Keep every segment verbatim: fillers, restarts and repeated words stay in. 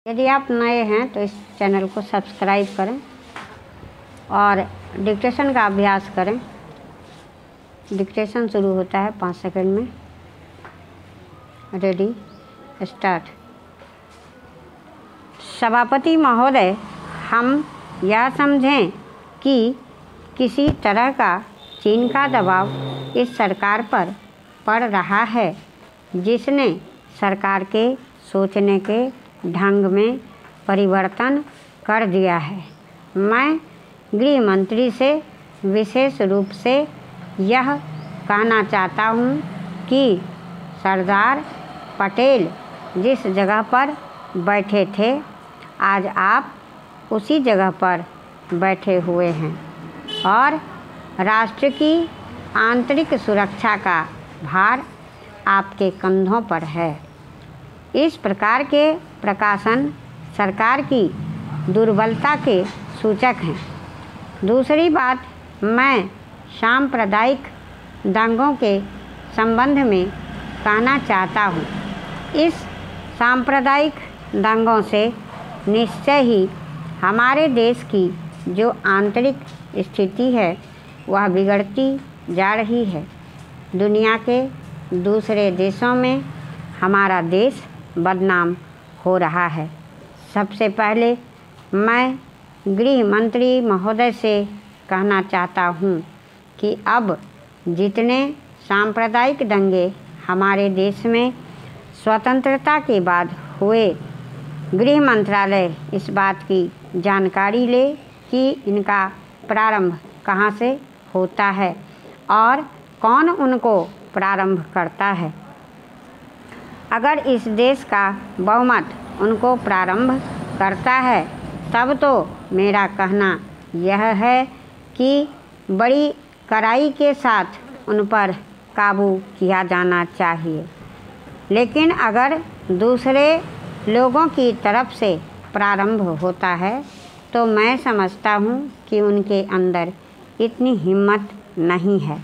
यदि आप नए हैं तो इस चैनल को सब्सक्राइब करें और डिक्टेशन का अभ्यास करें। डिक्टेशन शुरू होता है पाँच सेकंड में। Ready, start. सभापति महोदय, हम यह समझें कि किसी तरह का चीन का दबाव इस सरकार पर पड़ रहा है जिसने सरकार के सोचने के ढंग में परिवर्तन कर दिया है। मैं गृह मंत्री से विशेष रूप से यह कहना चाहता हूँ कि सरदार पटेल जिस जगह पर बैठे थे आज आप उसी जगह पर बैठे हुए हैं और राष्ट्र की आंतरिक सुरक्षा का भार आपके कंधों पर है। इस प्रकार के प्रकाशन सरकार की दुर्बलता के सूचक हैं। दूसरी बात, मैं सांप्रदायिक दंगों के संबंध में कहना चाहता हूँ। इस सांप्रदायिक दंगों से निश्चय ही हमारे देश की जो आंतरिक स्थिति है वह बिगड़ती जा रही है। दुनिया के दूसरे देशों में हमारा देश बदनाम हो रहा है। सबसे पहले मैं गृह मंत्री महोदय से कहना चाहता हूँ कि अब जितने सांप्रदायिक दंगे हमारे देश में स्वतंत्रता के बाद हुए, गृह मंत्रालय इस बात की जानकारी ले कि इनका प्रारंभ कहाँ से होता है और कौन उनको प्रारंभ करता है। अगर इस देश का बहुमत उनको प्रारंभ करता है तब तो मेरा कहना यह है कि बड़ी कड़ाई के साथ उन पर काबू किया जाना चाहिए। लेकिन अगर दूसरे लोगों की तरफ से प्रारंभ होता है तो मैं समझता हूँ कि उनके अंदर इतनी हिम्मत नहीं है।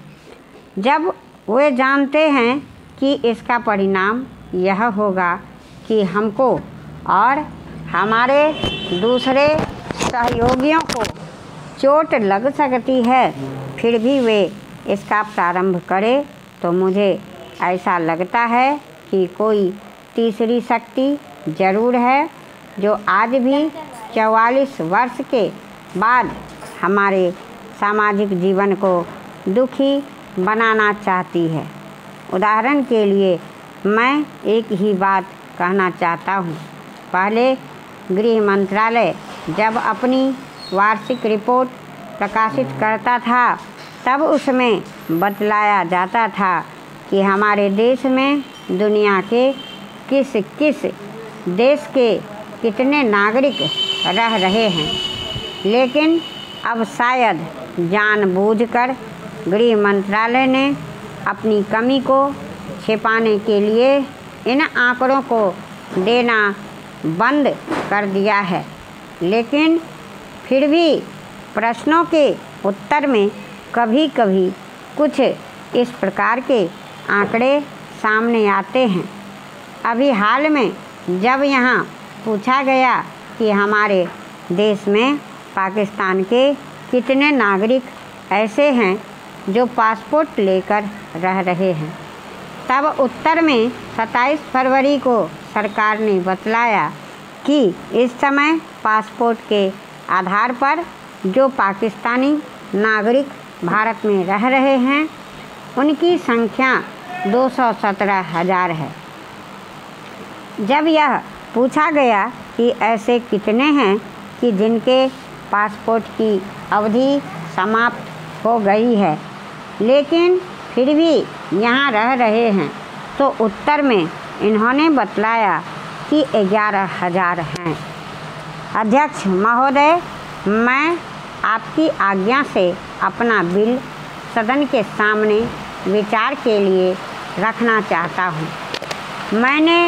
जब वे जानते हैं कि इसका परिणाम यह होगा कि हमको और हमारे दूसरे सहयोगियों को चोट लग सकती है, फिर भी वे इसका प्रारंभ करें तो मुझे ऐसा लगता है कि कोई तीसरी शक्ति ज़रूर है जो आज भी चौवालीस वर्ष के बाद हमारे सामाजिक जीवन को दुखी बनाना चाहती है। उदाहरण के लिए मैं एक ही बात कहना चाहता हूँ। पहले गृह मंत्रालय जब अपनी वार्षिक रिपोर्ट प्रकाशित करता था तब उसमें बतलाया जाता था कि हमारे देश में दुनिया के किस किस देश के कितने नागरिक रह रहे हैं। लेकिन अब शायद जानबूझकर गृह मंत्रालय ने अपनी कमी को छिपाने के लिए इन आंकड़ों को देना बंद कर दिया है। लेकिन फिर भी प्रश्नों के उत्तर में कभी कभी कुछ इस प्रकार के आंकड़े सामने आते हैं। अभी हाल में जब यहाँ पूछा गया कि हमारे देश में पाकिस्तान के कितने नागरिक ऐसे हैं जो पासपोर्ट लेकर रह रहे हैं, तब उत्तर में सत्ताईस फरवरी को सरकार ने बतलाया कि इस समय पासपोर्ट के आधार पर जो पाकिस्तानी नागरिक भारत में रह रहे हैं उनकी संख्या दो सौ सत्रह हज़ार है। जब यह पूछा गया कि ऐसे कितने हैं कि जिनके पासपोर्ट की अवधि समाप्त हो गई है लेकिन फिर भी यहाँ रह रहे हैं, तो उत्तर में इन्होंने बतलाया कि ग्यारह हज़ार हैं। अध्यक्ष महोदय, मैं आपकी आज्ञा से अपना बिल सदन के सामने विचार के लिए रखना चाहता हूँ। मैंने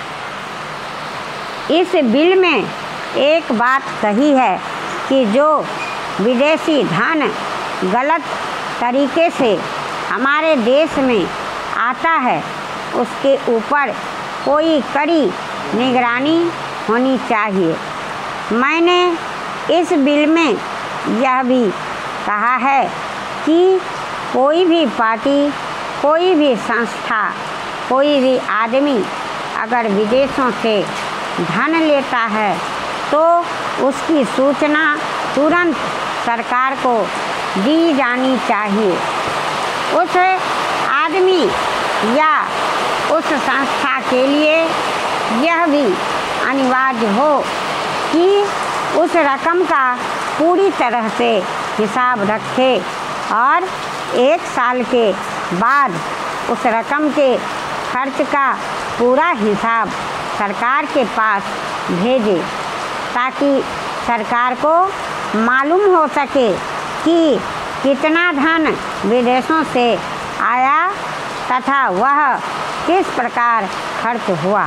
इस बिल में एक बात कही है कि जो विदेशी धन गलत तरीके से हमारे देश में आता है उसके ऊपर कोई कड़ी निगरानी होनी चाहिए। मैंने इस बिल में यह भी कहा है कि कोई भी पार्टी, कोई भी संस्था, कोई भी आदमी अगर विदेशों से धन लेता है तो उसकी सूचना तुरंत सरकार को दी जानी चाहिए। उस आदमी या उस संस्था के लिए यह भी अनिवार्य हो कि उस रकम का पूरी तरह से हिसाब रखे और एक साल के बाद उस रकम के खर्च का पूरा हिसाब सरकार के पास भेजे, ताकि सरकार को मालूम हो सके कि कितना धन विदेशों से आया तथा वह किस प्रकार खर्च हुआ।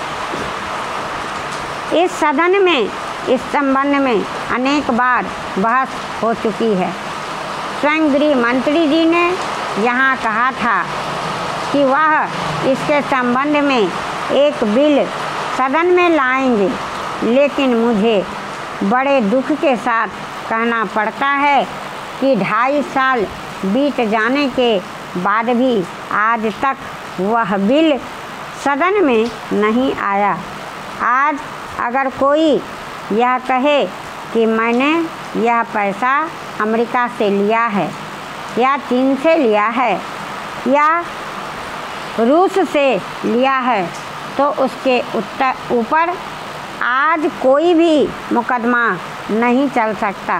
इस सदन में इस संबंध में अनेक बार बहस हो चुकी है। स्वयं गृह मंत्री जी ने यहाँ कहा था कि वह इसके संबंध में एक बिल सदन में लाएंगे, लेकिन मुझे बड़े दुख के साथ कहना पड़ता है कि ढाई साल बीत जाने के बाद भी आज तक वह बिल सदन में नहीं आया। आज अगर कोई यह कहे कि मैंने यह पैसा अमेरिका से लिया है या चीन से लिया है या रूस से लिया है, तो उसके उत्तर ऊपर आज कोई भी मुकदमा नहीं चल सकता।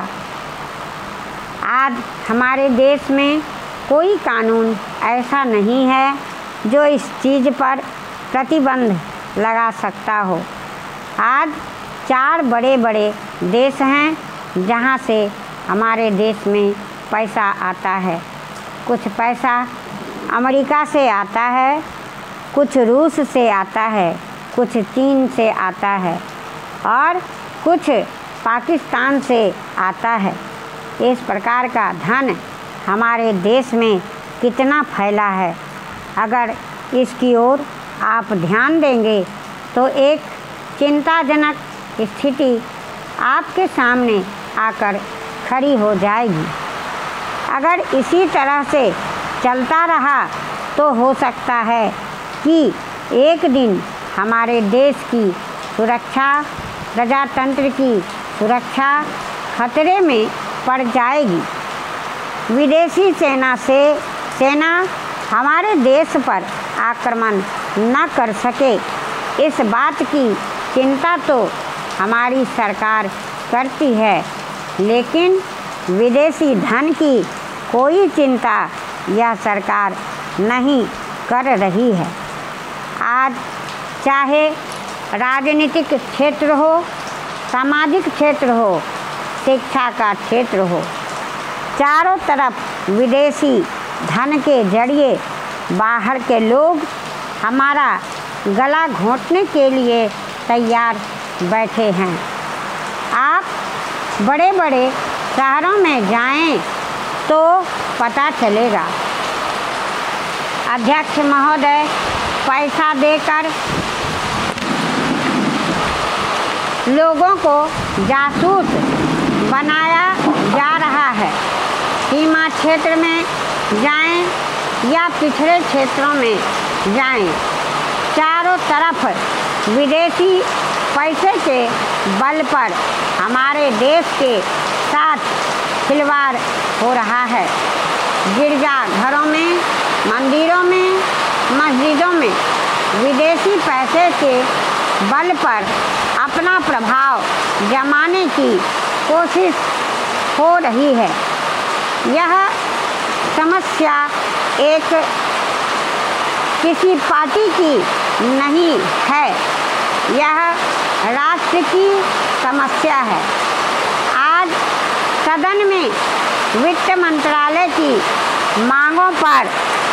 आज हमारे देश में कोई कानून ऐसा नहीं है जो इस चीज़ पर प्रतिबंध लगा सकता हो। आज चार बड़े बड़े देश हैं जहाँ से हमारे देश में पैसा आता है। कुछ पैसा अमेरिका से आता है, कुछ रूस से आता है, कुछ चीन से आता है और कुछ पाकिस्तान से आता है। इस प्रकार का धन हमारे देश में कितना फैला है, अगर इसकी ओर आप ध्यान देंगे तो एक चिंताजनक स्थिति आपके सामने आकर खड़ी हो जाएगी। अगर इसी तरह से चलता रहा तो हो सकता है कि एक दिन हमारे देश की सुरक्षा, प्रजातंत्र की सुरक्षा खतरे में पड़ जाएगी। विदेशी सेना से सेना हमारे देश पर आक्रमण न कर सके, इस बात की चिंता तो हमारी सरकार करती है, लेकिन विदेशी धन की कोई चिंता यह सरकार नहीं कर रही है। आज चाहे राजनीतिक क्षेत्र हो, सामाजिक क्षेत्र हो, शिक्षा का क्षेत्र हो, चारों तरफ विदेशी धन के जरिए बाहर के लोग हमारा गला घोंटने के लिए तैयार बैठे हैं। आप बड़े बड़े शहरों में जाएं तो पता चलेगा। अध्यक्ष महोदय पैसा देकर लोगों को जासूस बनाया जा रहा है। सीमा क्षेत्र में जाएं या पिछड़े क्षेत्रों में जाएं, चारों तरफ विदेशी पैसे के बल पर हमारे देश के साथ खिलवाड़ हो रहा है। गिरजा घरों में, मंदिरों में, मस्जिदों में विदेशी पैसे के बल पर अपना प्रभाव जमाने की कोशिश हो रही है। यह समस्या एक किसी पार्टी की नहीं है, यह राष्ट्र की समस्या है। आज सदन में वित्त मंत्रालय की मांगों पर